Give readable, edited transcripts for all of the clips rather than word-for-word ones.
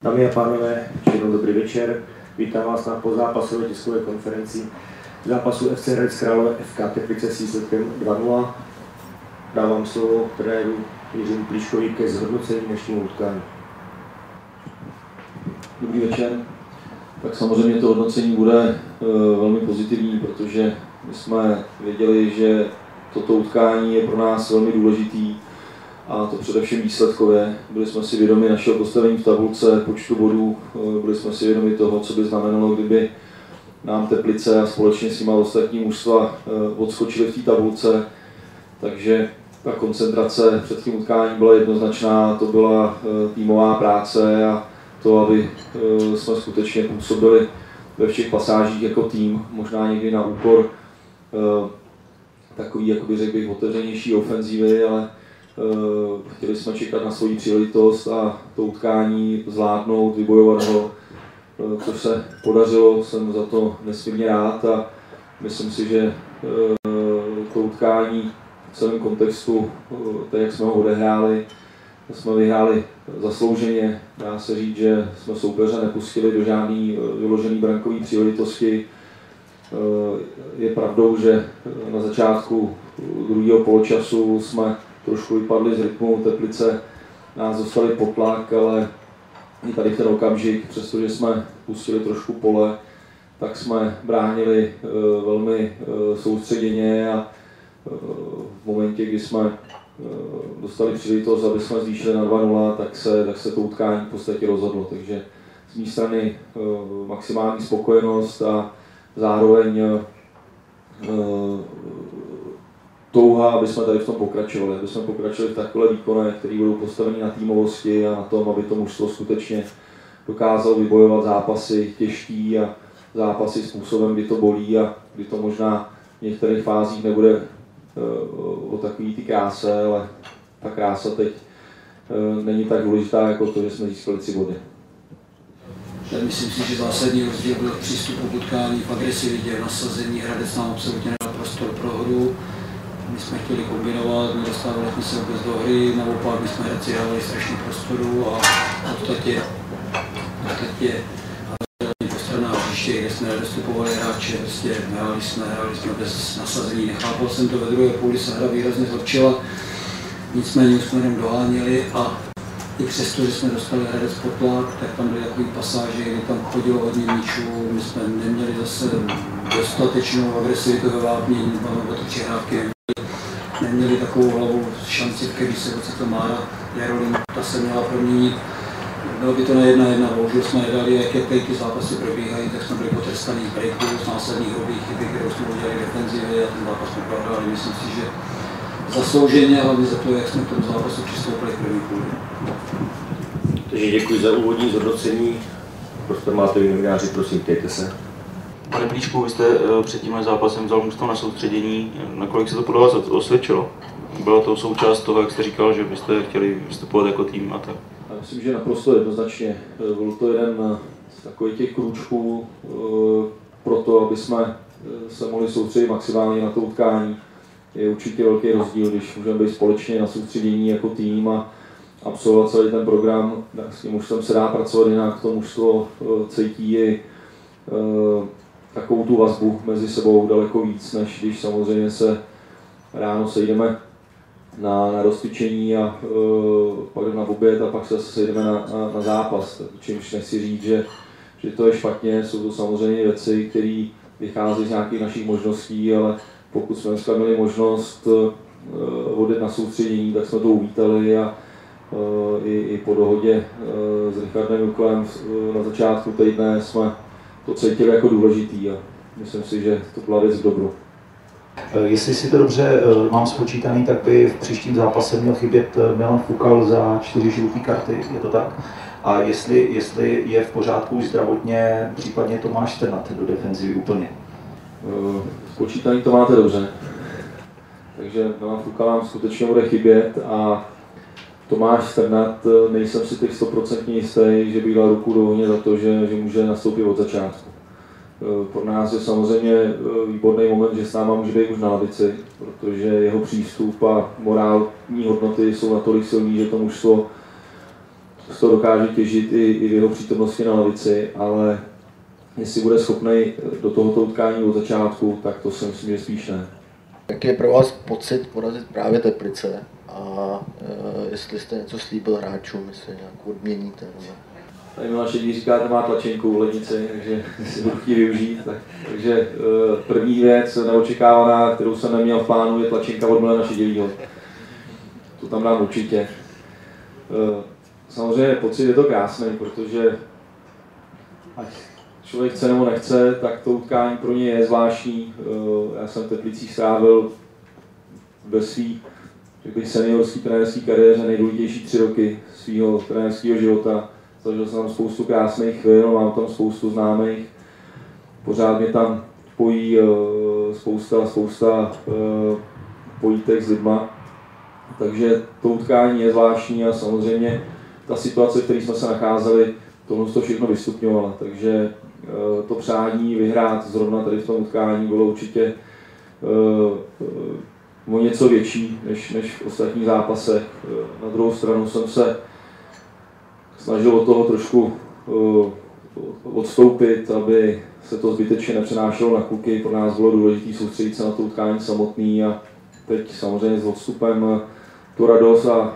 Dámy a pánové, ještě jednou dobrý večer. Vítám vás na pozápasové tiskové konferenci zápasu FC Hradec Králové FK Teplice s výsledkem 2-0. Dávám slovo trenéru Jiřímu Plíškovi ke zhodnocení dnešního utkání. Dobrý večer. Tak samozřejmě to hodnocení bude velmi pozitivní, protože my jsme věděli, že toto utkání je pro nás velmi důležitý, a to především výsledkově. Byli jsme si vědomi našeho postavení v tabulce, počtu bodů, byli jsme si vědomi toho, co by znamenalo, kdyby nám Teplice a společně s nimi ostatní mužstva odskočili v té tabulce. Takže ta koncentrace před tím utkáním byla jednoznačná, to byla týmová práce a to, aby jsme skutečně působili ve všech pasážích jako tým, možná někdy na úkor takový, jakoby řekl bych, otevřenější ofenzívy, ale chtěli jsme čekat na svoji příležitost a to utkání zvládnout, vybojovat ho, což se podařilo, jsem za to nesmírně rád a myslím si, že to utkání v celém kontextu, tak jak jsme ho odehráli, jsme vyhráli zaslouženě. Dá se říct, že jsme soupeře nepustili do žádné vyložené brankové příležitosti. Je pravdou, že na začátku druhého poločasu jsme trošku vypadli z rytmu, Teplice nás dostali pod tlak, ale i tady v ten okamžik, přestože jsme pustili trošku pole, tak jsme bránili velmi soustředěně a v momentě, kdy jsme dostali příležitost, aby jsme zvýšili na 2-0, tak se to utkání v podstatě rozhodlo. Takže z mé strany maximální spokojenost a zároveň touha, aby jsme tady v tom pokračovali, aby jsme pokračovali v takové výkonech, které budou postaveny na týmovosti a na tom, aby to mužstvo skutečně dokázalo vybojovat zápasy těžký a zápasy způsobem, kdy to bolí a kdy to možná v některých fázích nebude o takový ty kráse, ale ta krása teď není tak důležitá jako to, že jsme získali 3 body. Myslím si, že zásadní rozdíl byl v přístupu k utkání, v agresivitě, v nasazení. Hradec nám absolutně nedal prostor pro hru. My jsme chtěli kombinovat, nedostávali jsme se vůbec do hry, naopak my jsme Hradci dávali strašně prostoru a v podstatě po stranách hřiště, kde jsme nedostupovali hráče, prostě hráli jsme bez nasazení. Nechápal jsem to, ve druhé půli se hra výrazně zlepšila, nicméně už jsme jenom doháněli a i přesto, že jsme dostali Hradec pod tlak, tak tam byly takové pasáže, kdy tam chodilo hodně míčů, my jsme neměli zase dostatečnou agresivitu ve vápnění, o to přihrávky neměli takovou hlavu šanci, který se ocitl Mára Jarolím, ta se měla proměnit. Bylo by to na 1-1, bohužel jsme nedali, jak tady ty zápasy probíhají, tak jsme byli potrestaný breaků z následných hrubých chyby, kterou jsme udělali v defenzivě a ten zápas jsme prohráli. Myslím si, že zaslouženě, hlavně za to, jak jsme k tomu zápasu přistoupili v první půli. Takže děkuji za úvodní zhodnocení. Prostor máte vy, novináři, prosím, ptejte se. Pane Plíšku, vy jste před tímhle zápasem vzal mužstvo na soustředění. Nakolik se to podle vás osvědčilo? Byla to součást toho, jak jste říkal, že byste chtěli vystupovat jako tým a tak? Já myslím, že naprosto jednoznačně. Byl to jeden z takových těch krůčků pro to, aby jsme se mohli soustředit maximálně na to utkání. Je určitě velký rozdíl, když můžeme být společně na soustředění jako tým a absolvovat celý ten program. S tím mužstvem se dá pracovat jinak, to mužstvo cítí i takovou tu vazbu mezi sebou daleko víc, než když samozřejmě se ráno sejdeme na rozcvičení a pak jdeme na oběd a pak se zase sejdeme na zápas. Čímž nechci říct, že to je špatně, jsou to samozřejmě věci, které vychází z nějakých našich možností, ale pokud jsme dneska měli možnost odjet na soustředění, tak jsme to uvítali a i po dohodě s Richardem Juklem na začátku týdne jsme to cítili jako důležitý a myslím si, že to byla věc k dobru. Jestli si to dobře mám spočítaný, tak by v příštím zápase měl chybět Milan Fukal za 4 žluté karty, je to tak? A jestli je v pořádku už zdravotně, případně Tomáš Strnad do defenzivy úplně? Spočítaný to máte dobře. Takže Milan Fukal nám skutečně bude chybět a Tomáš Strnad, nejsem si teď 100% jistý, že by dal ruku do ohně za to, že může nastoupit od začátku. Pro nás je samozřejmě výborný moment, že s náma může být už na lavici, protože jeho přístup a morální hodnoty jsou natolik silný, že to mužstvo z toho dokáže těžit i v jeho přítomnosti na lavici, ale jestli bude schopný do tohoto utkání od začátku, tak to si myslím, že spíš ne. Jaký je pro vás pocit porazit právě Teplice a jestli jste něco slíbil hráčům, jestli nějak odměníte? Tady Milan Šedý říká, že má tlačenku v lednici, takže si budu chtít využít. Takže první věc neočekávaná, kterou jsem neměl v plánu, je tlačenka od Milana Šedělýho. To tam dám určitě. Samozřejmě pocit je to krásný, protože ať člověk chce nebo nechce, tak to utkání pro ně je zvláštní. Já jsem v Teplicích strávil ve svý seniorský trenérský kariéře nejdůležitější 3 roky svého trenérského života. Zažil jsem tam spoustu krásných chvil, mám tam spoustu známých. Pořád mě tam pojí spousta pojítek s lidma. Takže to utkání je zvláštní a samozřejmě ta situace, v které jsme se nacházeli, tohle to všechno vystupňovala. Takže to přání vyhrát zrovna tady v tom utkání bylo určitě o něco větší než v ostatních zápasech. Na druhou stranu jsem se snažil od toho trošku odstoupit, aby se to zbytečně nepřenášelo na kluky. Pro nás bylo důležité soustředit se na to utkání samotný a teď samozřejmě s odstupem tu radost a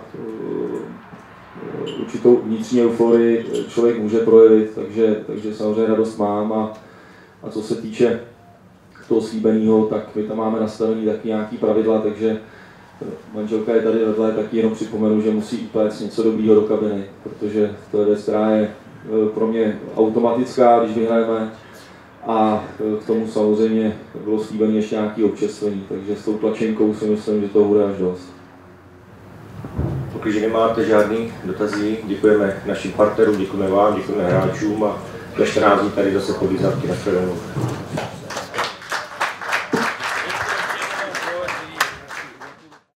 určitou vnitřní euforii člověk může projevit, takže samozřejmě radost mám a co se týče toho slíbeného, tak my tam máme nastavený taky nějaký pravidla, takže manželka je tady vedle, taky jenom připomenu, že musí upéct něco dobrýho do kabiny, protože to je věc, která je pro mě automatická, když vyhrajeme a k tomu samozřejmě bylo slíbené ještě nějaké občerstvení, takže s tou tlačenkou si myslím, že to bude až dost. Pokud nemáte žádný dotazy, děkujeme našim partnerům, děkujeme vám, děkujeme hráčům a za 14 dní tady zase po Lízavky na shledanou.